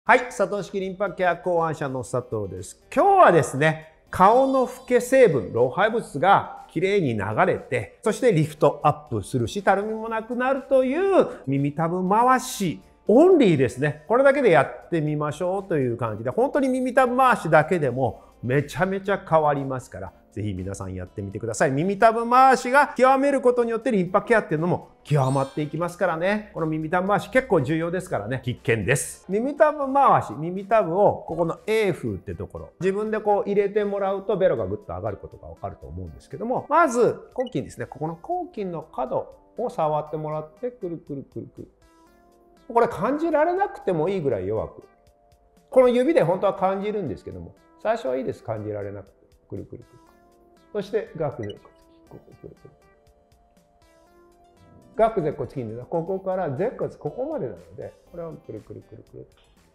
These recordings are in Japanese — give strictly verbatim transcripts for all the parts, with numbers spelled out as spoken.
はい、佐藤式リンパケア考案者の佐藤です。今日はですね、顔の老け成分、老廃物がきれいに流れて、そしてリフトアップするし、たるみもなくなるという耳たぶ回しオンリーですね。これだけでやってみましょうという感じで、本当に耳たぶ回しだけでもめちゃめちゃ変わりますから、ぜひ皆さんやってみてください。耳たぶ回しが極めることによってリンパケアっていうのも極まっていきますからね。この耳たぶ回し結構重要ですからね。必見です。耳たぶ回し、耳たぶをここの A 風ってところ、自分でこう入れてもらうとベロがぐっと上がることがわかると思うんですけども、まず口筋ですね。ここの口筋の角を触ってもらって、くるくるくるくる。これ感じられなくてもいいぐらい弱く。この指で本当は感じるんですけども、最初はいいです。感じられなくて。くるくるくる。そして顎舌骨筋、ここくるくる。顎舌骨筋でここから舌骨ここまでなので、これをくるくるくるくる。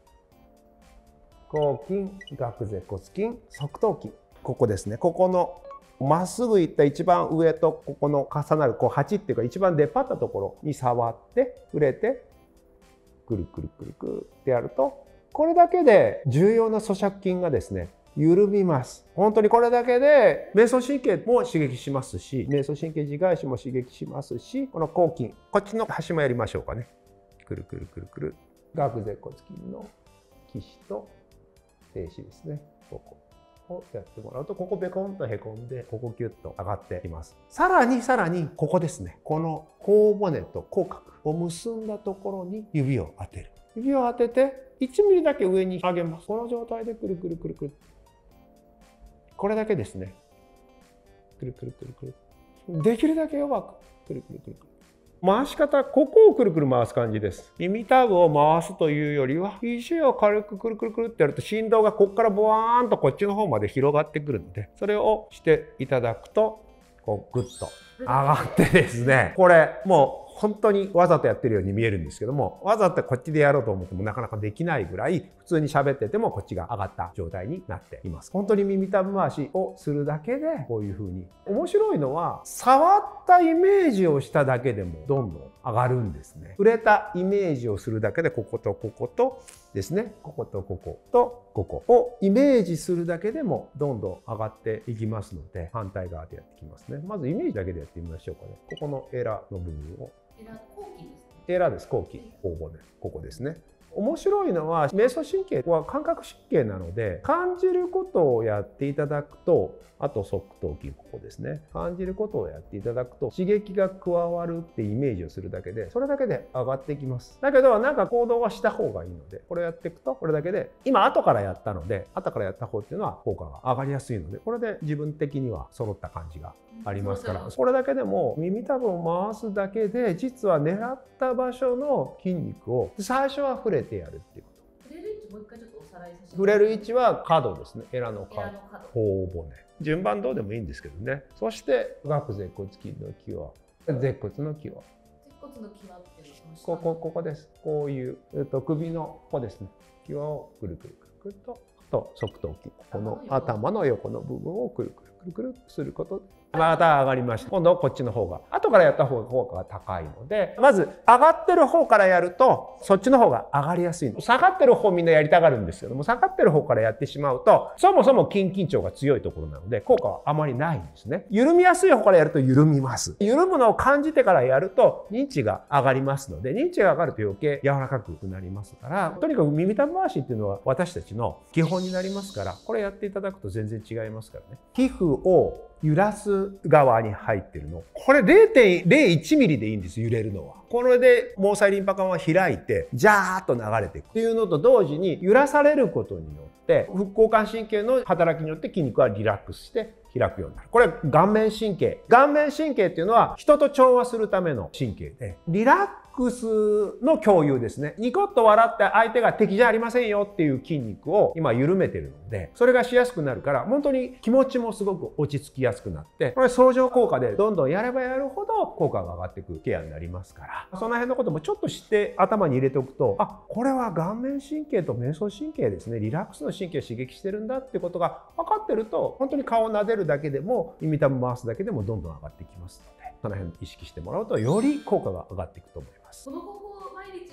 口筋、顎舌骨筋、側頭筋。ここですね。ここのまっすぐいった一番上とここの重なるこう鉢っていうか一番出っ張ったところに触って触れてくるくるくるくるってやると、これだけで重要な咀嚼筋がですね緩みます。本当にこれだけで迷走神経も刺激しますし、迷走神経自外視も刺激しますし、この口筋、こっちの端もやりましょうかね。くるくるくるくる。顎舌骨筋の起死と停止ですね。ここをやってもらうと、ここベコンとへこんで、ここキュッと上がってきます。さらにさらに、ここですね。この頬骨と口角を結んだところに指を当てる。指を当てて、いちミリだけ上に上げます。この状態でくるくるくるくる。これだけですね。くるくるくるくる。できるだけ弱く。くるくるくるくる。回し方、ここをくるくる回す感じです。耳たぶを回すというよりは、肘を軽くくるくるくるってやると振動がここからボワーンとこっちの方まで広がってくるので、それをしていただくと、こうグッと上がってですね、これもう本当にわざとやってるように見えるんですけども、わざとこっちでやろうと思ってもなかなかできないぐらい、普通に喋っててもこっちが上がった状態になっています。本当に耳たぶ回しをするだけで、こういう風に。面白いのは、触ったイメージをしただけでもどんどん上がるんですね。触れたイメージをするだけで、こことこことですね、こことこことここをイメージするだけでもどんどん上がっていきますので、反対側でやっていきますね。まずイメージだけでやってみましょうかね。ここのエラの部分を。 エラ、後筋ですね。 エラです、後筋、頬骨、ここですね。面白いのは、迷走神経は感覚神経なので、感じることをやっていただくと、あと側頭筋、ここですね。感じることをやっていただくと、刺激が加わるってイメージをするだけで、それだけで上がっていきます。だけど、なんか行動はした方がいいので、これやっていくと、これだけで、今後からやったので、後からやった方っていうのは効果が上がりやすいので、これで自分的には揃った感じがありますから、これだけでも耳たぶを回すだけで、実は狙った場所の筋肉を最初は触れてやるっていうこと。 触れる位置もう一回ちょっとおさらいさせて。 触れる位置は角ですね。エラの角。 エラの角。 頬骨。順番どうでもいいんですけどね。そして顎舌骨筋の際。舌骨の際。 舌骨の際っていうのはここ、ここです。こういう、えっと、首のここですね。際をくるくるくるくると、と側頭筋。この頭の横の部分をくるくるくるくるすることで。また上がりました。今度はこっちの方が。後からやった方が効果が高いので、まず上がってる方からやると、そっちの方が上がりやすい。下がってる方みんなやりたがるんですけども、下がってる方からやってしまうと、そもそも筋緊張が強いところなので、効果はあまりないんですね。緩みやすい方からやると緩みます。緩むのを感じてからやると、認知が上がりますので、認知が上がると余計柔らかくなりますから、とにかく耳たぶ回しっていうのは私たちの基本になりますから、これやっていただくと全然違いますからね。皮膚を揺らす側に入ってるの。これ れいてんれいいちミリでいいんです、揺れるのは。これで毛細リンパ管は開いて、ジャーッと流れていくっていうのと同時に、揺らされることによって、副交感神経の働きによって筋肉はリラックスして開くようになる。これ顔面神経。顔面神経っていうのは人と調和するための神経で、リラックスの共有ですね。ニコッと笑って相手が敵じゃありませんよっていう筋肉を今緩めてるので、それがしやすくなるから、本当に気持ちもすごく落ち着きやすくなって、これ相乗効果でどんどんやればやるほど効果が上がっていくケアになりますから、その辺のこともちょっと知って頭に入れておくと、あ、これは顔面神経と迷走神経ですね。リラックスの神経を刺激してるんだってことが分かってると、本当に顔を撫でるだけでも、耳たぶ回すだけでもどんどん上がってきますので、その辺意識してもらうと、より効果が上がっていくと思います。 この方法を毎日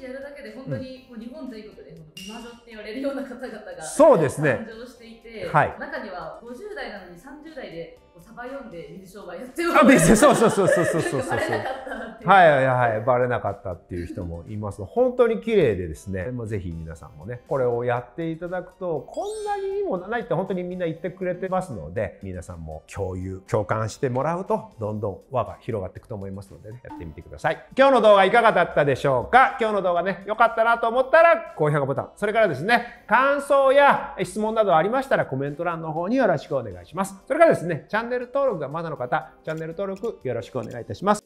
やるだけで本当にもう日本全国で美魔女って言われるような方々がそうですね誕生していて、 はい、 中にはごじゅう代なのにさんじゅう代でサバ読んで水商売やってるあ、ですそうそうそうそうそうそうそうバレなかったなっていう。 はいはいはい、バレなかったっていう人もいます。本当に綺麗でですね、まあ、ぜひ皆さんもねこれをやっていただくとこんなにいいものないって本当にみんな言ってくれてますので、皆さんも共有共感してもらうとどんどん輪が広がっていくと思いますのでね、やってみてください。今日の動画いかがだったでしょうか。今日の動画ね良かったなと思ったら高評価ボタン、それからですね感想や質問などありましたらコメント欄の方によろしくお願いします。それからですねチャンネル登録がまだの方、チャンネル登録よろしくお願いいたします。